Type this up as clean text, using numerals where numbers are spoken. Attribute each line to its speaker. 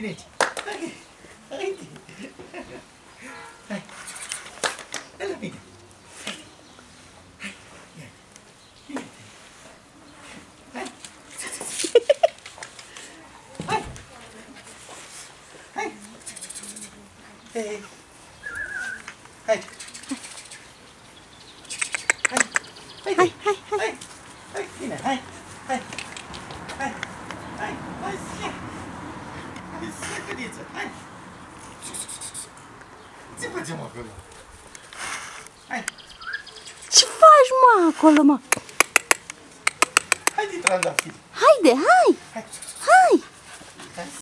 Speaker 1: aici. Hai. Hai. Hai. Hai la mine. Hai. Ia. Hai. Hai. Hai. Hai. Hai. Hai, hai, hai, hai, bine, hai, hai, hai, hai, hai, hai, cădiță, hai. Ce facem acolo? Hai.
Speaker 2: Ce faci, mă, acolo, mă?
Speaker 1: Haide, trandafiri.
Speaker 2: Haide, hai!
Speaker 1: Hai.
Speaker 2: Hai!
Speaker 1: Hai.